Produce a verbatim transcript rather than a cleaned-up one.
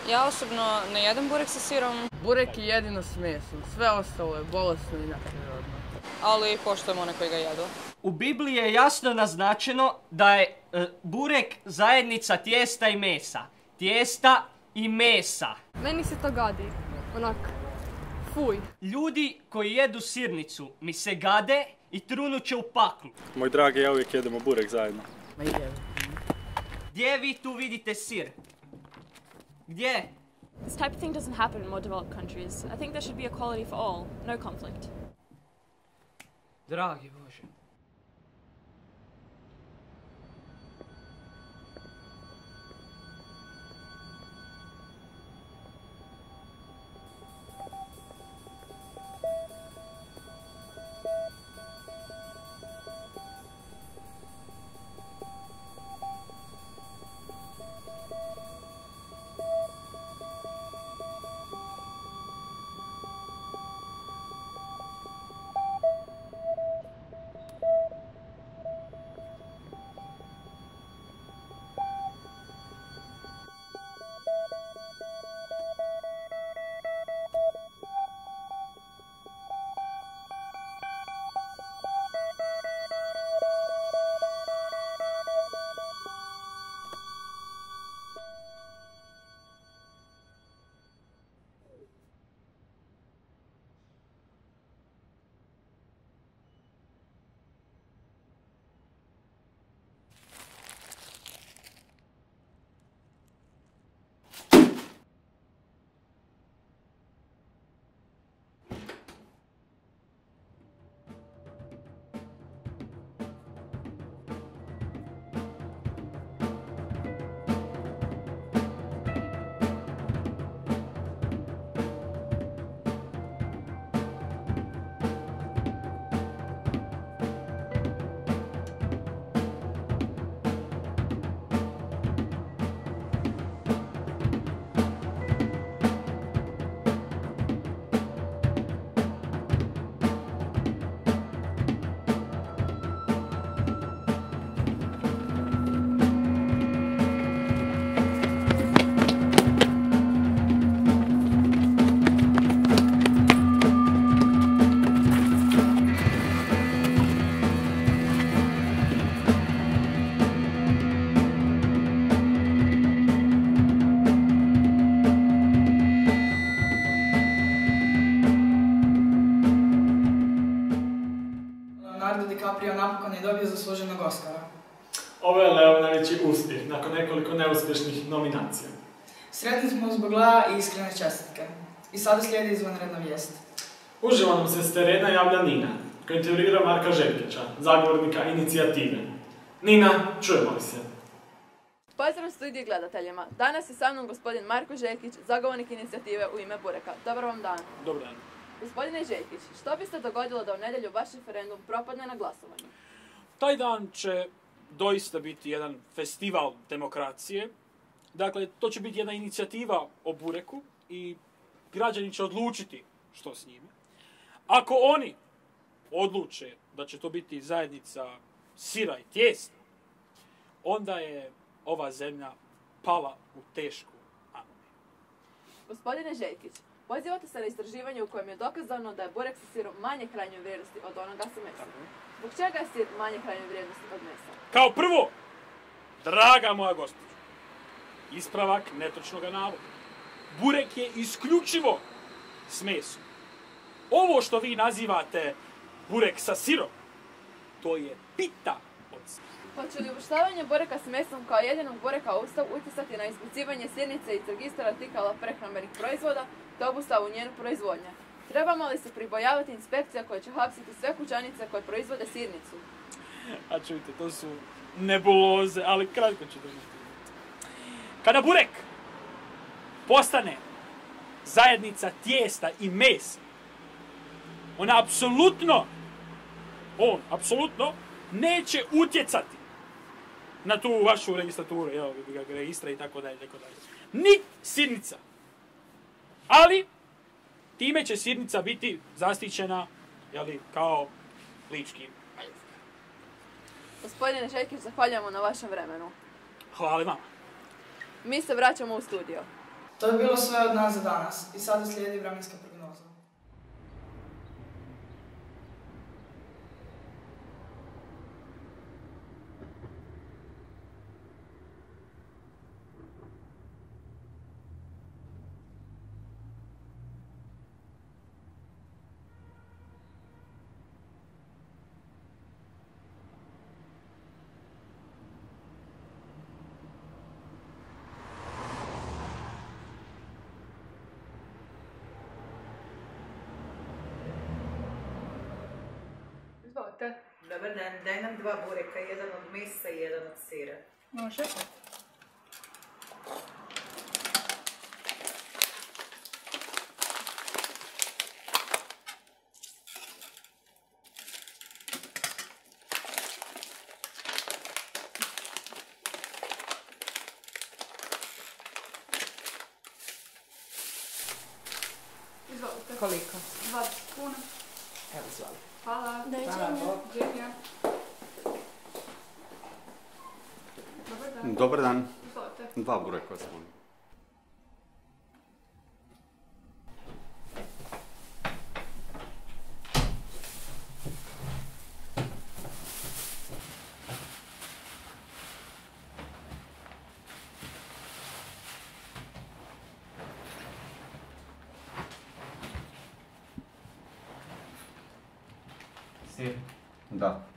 Ja osobno ne jedem burek sa sirom. Burek je jedino s mesom, sve ostalo je bolesno i neprirodno. Ali poštujem one koji ga jedu. U Bibliji je jasno naznačeno da je e, burek zajednica tijesta i mesa. Tijesta i mesa. Meni se to gadi. Onak, fuj. Ljudi koji jedu sirnicu mi se gade i trunut će u paklu. Moj dragi, ja uvijek jedemo burek zajedno. Ma ide. Gdje vi tu vidite sir? Gdje? This type of thing doesn't happen in more developed countries. I think there should be equality for all, no conflict. Dragi Bože. Napokon je dobio zasluženog Oscara. Ovo je Leo najveći uspjeh nakon nekoliko neuspješnih nominacija. Sretni smo zbog Lea i iskrene čestitke. I sada slijedi izvanredna vijest. Uživo nam se s terena javlja Nina, koja intervjuira Marka Žekića, zagovornika inicijative. Nina, čujemo li se? Pozdrav studiju gledateljima. Danas je sa mnom gospodin Marko Žekić, zagovornik inicijative U ime bureka. Dobar vam dan. Dobar dan. Gospodine Žekić, što bi se dogodilo da u nedjelju vaš referendum propadne na glasovanju? Taj dan će doista biti jedan festival demokracije. Dakle, to će biti jedna inicijativa o bureku i građani će odlučiti što s njime. Ako oni odluče da će to biti zajednica sira i tijesta, onda je ova zemlja pala u tešku agoniju. Gospodine Žekić, pozivate se na istraživanje u kojem je dokazano da je burek sa sirom manje krajnje vrijednosti od onoga sa mesom. Zbog čega je sir manje krajnje vrijednosti od mesa? Kao prvo, draga moja gospođo, ispravak netočnog navoda. Burek je isključivo s mesom. Ovo što vi nazivate burek sa sirom, to je pita od sira. Hoće li uvrštavanje bureka s mesom kao jedinog bureka u ustav utjecati na izbacivanje sirnice iz registra artikala prehrambenih proizvoda te obustavu njenu proizvodnje? Trebamo li se pribojavati inspekcija koja će hapsiti sve kućanice koje proizvode sirnicu? A čujte, to su nebuloze, ali kratko ću držati. Kada burek postane zajednica tijesta i mesa, ona apsolutno, on apsolutno neće utjecati na tu vašu registraturu, evo, registra i tako dalje, tako dalje. Ni sirnica. Ali, time će sirnica biti zaštićena, jeli, kao lički majetak. Gospodine Žekić, zahvaljujemo na vašem vremenu. Hvala vama. Mi se vraćamo u studio. To je bilo sve od nas za danas i sada slijedi vremenska prognoza. Izvolite. Dobar dan, daj nam dva bureka, jedan od mesa i jedan od sira. Može. Izvolite. Koliko? dvadeset kuna. Evo, izvoli. Hvala. Hvala, Bog. Doviđenja. Dobar dan. Dobar dan. Izvolite. Dva bureka vas molim. Sir. Da.